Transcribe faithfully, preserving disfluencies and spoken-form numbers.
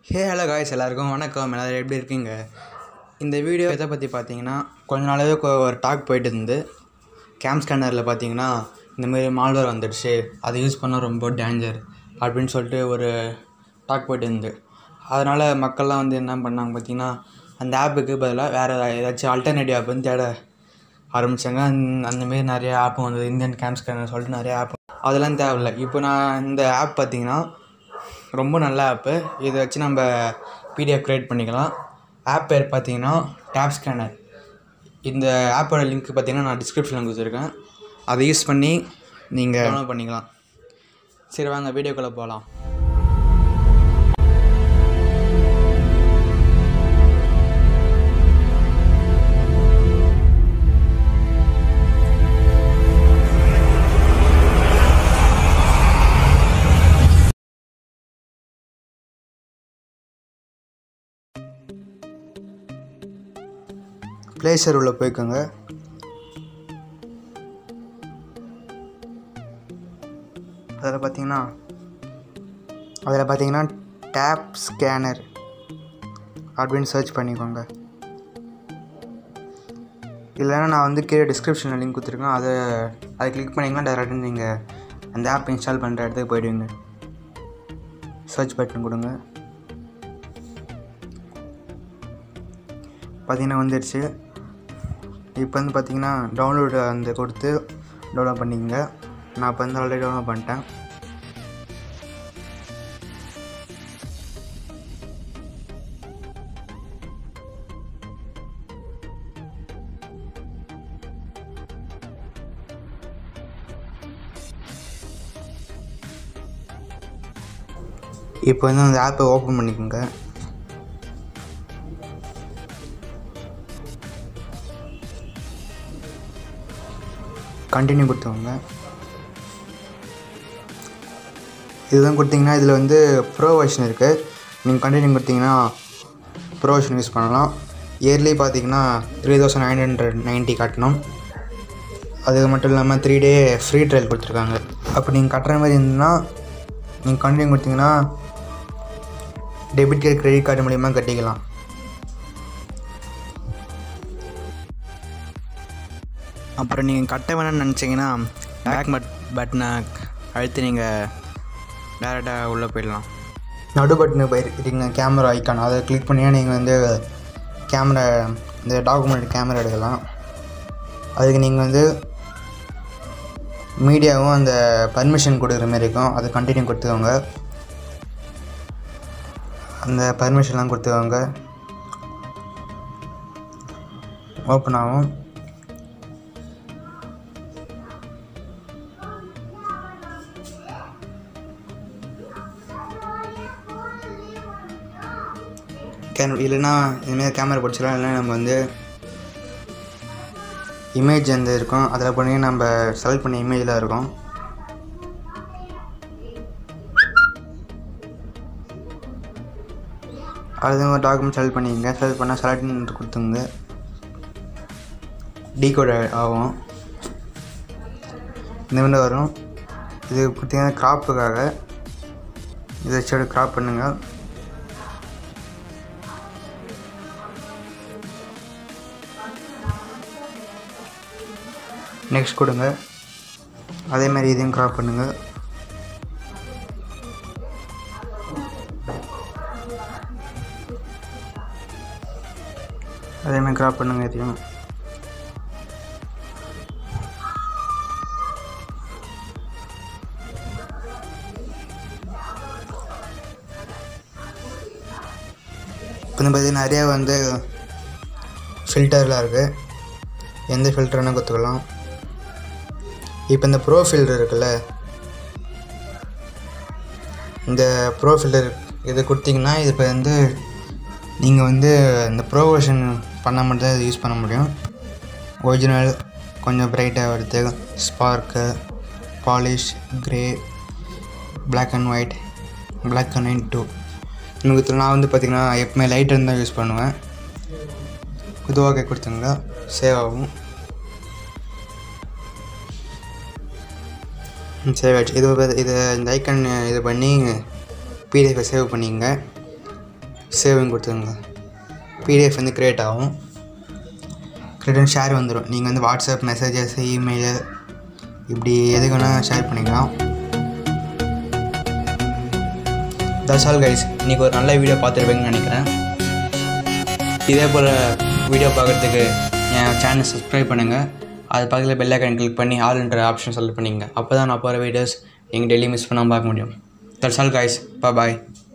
Hey hello guys, எல்லாருக்கும் வணக்கம். எல்லோரும் எப்படி இருக்கீங்க? இந்த வீடியோ எதை பற்றி பார்த்தீங்கன்னா, கொஞ்ச நாளாகவே ஒரு டாக் போயிட்டு இருந்து கேம்ஸ்கேனரில் பார்த்தீங்கன்னா இந்தமாரி மால்வேர் வந்துடுச்சு, அதை யூஸ் பண்ணால் ரொம்ப டேஞ்சர் அப்படின்னு சொல்லிட்டு ஒரு டாக் போயிட்டு இருந்து. அதனால் மக்கள்லாம் வந்து என்ன பண்ணாங்க பார்த்தீங்கன்னா, அந்த ஆப்புக்கு பதிலாக வேறு ஏதாச்சும் ஆல்டர்னேட்டிவ் ஆப் வந்து தேட ஆரம்பித்தாங்க. அந் அந்தமாரி நிறைய ஆப் வந்தது, இந்தியன் கேம்ஸ்கேனர் சொல்லிட்டு நிறைய ஆப். அதெல்லாம் தேவையில்லை. இப்போ நான் இந்த ஆப் பார்த்திங்கன்னா ரொம்ப நல்ல ஆப்பு. இதை வச்சு நம்ம பிடிஎஃப் க்ரியேட் பண்ணிக்கலாம். ஆப் பேர் பார்த்தீங்கன்னா tapscanner. இந்த ஆப்போட லிங்க் பார்த்தீங்கன்னா நான் டிஸ்கிரிப்ஷனில் கொடுத்துருக்கேன். அதை யூஸ் பண்ணி நீங்கள் டவுன்லோட் பண்ணிக்கலாம். சரி, வாங்க வீடியோக்குள்ளே போகலாம். ப்ளே ஸ்டோர் உள்ள போய்க்கோங்க. அதில் பார்த்தீங்கன்னா அதில் பார்த்தீங்கன்னா tapscanner அப்படின்னு சர்ச் பண்ணிக்கோங்க. இல்லைன்னா நான் வந்து கீழே டிஸ்கிரிப்ஷனில் லிங்க் கொடுத்துருக்கேன். அதை அதை கிளிக் பண்ணிங்கன்னா டைரெக்டாக நீங்கள் அந்த ஆப் இன்ஸ்டால் பண்ணுற இடத்துக்கு போய்டுவீங்க. சர்ச் பட்டன் கொடுங்க. பார்த்தீங்கன்னா வந்துடுச்சு. இப்போ வந்து பார்த்தீங்கன்னா டவுன்லோடு அந்த கொடுத்து டவுன்லோட் பண்ணிக்கங்க. நான் இப்போ வந்து ஆல்ரெடி டவுன்லோட் பண்ணிட்டேன். இப்போ வந்து அந்த ஆப்பை ஓப்பன் பண்ணிக்கோங்க. கண்டினியூ கொடுத்துக்கோங்க. இதுதான் கொடுத்தீங்கன்னா இதில் வந்து ப்ரோ வெர்ஷன் இருக்குது. நீங்கள் கண்டினியூ கொடுத்தீங்கன்னா ப்ரோ வெர்ஷன் யூஸ் பண்ணலாம். இயர்லி பார்த்தீங்கன்னா three thousand nine hundred ninety கட்டணும். அது மட்டும் இல்லாமல் த்ரீ டே ஃப்ரீ ட்ரையல் கொடுத்துருக்காங்க. அப்போ நீங்கள் கட்டுற மாதிரி இருந்ததுன்னா நீங்கள் கண்டினியூ கொடுத்தீங்கன்னா டெபிட் கார்டு கிரெடிட் கார்டு மூலிமா கட்டிக்கலாம். அப்புறம் நீங்கள் கட்ட வேணும்னு நினச்சிங்கன்னா பேக் பட் பட்டனை அழுத்தி நீங்கள் டேரெக்டாக உள்ளே போயிடலாம். நடு பட்டனு போயிருக்கீங்க கேமரா ஐக்கான், அதை கிளிக் பண்ணியா நீங்கள் வந்து கேமரா இந்த டாக்குமெண்ட் கேமரா எடுக்கலாம். அதுக்கு நீங்கள் வந்து மீடியாவும் அந்த பர்மிஷன் கொடுக்குற மாதிரி இருக்கும். அதை கண்டினியூ கொடுத்துக்கோங்க. அந்த பர்மிஷன்லாம் கொடுத்துக்கோங்க. ஓப்பன் ஆகும். கேமரா இல்லைன்னா இதுமாரி கேமரா பிடிச்சிடலாம். இல்லைன்னா நம்ம வந்து இமேஜ் வந்து இருக்கும், அதில் பண்ணி நம்ம செலக்ட் பண்ண இமேஜில் இருக்கும். அது ஒரு டாக்குமெண்ட் செலக்ட் பண்ணிக்கங்க. செலக்ட் பண்ணால் செலக்ட் கொடுத்துங்க. டீகோட் ஆகும். இந்த விண்டோ வரும். இது பார்த்திங்கன்னா க்ராப்புக்காக இதை வச்சு க்ராப் பண்ணுங்கள். நெக்ஸ்ட் கொடுங்க. அதே மாதிரி இதையும் க்ராப் பண்ணுங்கள். அதே மாதிரி க்ராப் பண்ணுங்கள் இதையும். இப்போ வந்து பார்த்தீங்கன்னா நிறையா வந்து ஃபில்டர்லாம் இருக்குது. எந்த ஃபில்டர்னா கற்றுக்கலாம். இப்போ இந்த ப்ரோ ஃபில்டர் இருக்குல்ல, இந்த ப்ரோ ஃபில்டர் இது கொடுத்தீங்கன்னா இது இப்போ வந்து நீங்கள் வந்து இந்த ப்ரோ வெர்ஷன் பண்ண மட்டும் தான் இது யூஸ் பண்ண முடியும். ஒரிஜினல், கொஞ்சம் பிரைட்டாக வருது, spark, polish, grey, black and white, black and white two. எனக்கு நான் வந்து பார்த்திங்கன்னா எப்பவுமே லைட் இருந்தால் யூஸ் பண்ணுவேன். இது ஓகே கொடுத்துங்க. சேவ் ஆகும். சேவ் ஆகிடுச்சு. இது இது இந்த ஐக்கன் இது பண்ணி பிடிஎஃப் சேவ் பண்ணிங்க. சேவிங் கொடுத்துருங்க. பிடிஎஃப் வந்து க்ரியேட் ஆகும். க்ரியேட் ஷேர் வந்துடும். நீங்கள் வந்து வாட்ஸ்அப் மெசேஜஸ் இமெயிலு இப்படி எதுக்கு வேணால் ஷேர் பண்ணிக்கலாம். That's all guys. இன்றைக்கி ஒரு நல்ல வீடியோ பார்த்துருப்பீங்கன்னு நினைக்கிறேன். இதே போல் வீடியோ பார்க்குறதுக்கு என் சேனல் சப்ஸ்கிரைப் பண்ணுங்கள். அது பக்கத்தில் பெல் ஐக்கான் கிளிக் பண்ணி ஆல்ன்ற ஆப்ஷன் செலக்ட் பண்ணிங்க. அப்போ தான் நான் போகிற வீடியோஸ் நீங்கள் டெய்லி மிஸ் பண்ணாமல் பார்க்க முடியும். That's all guys. பாய்.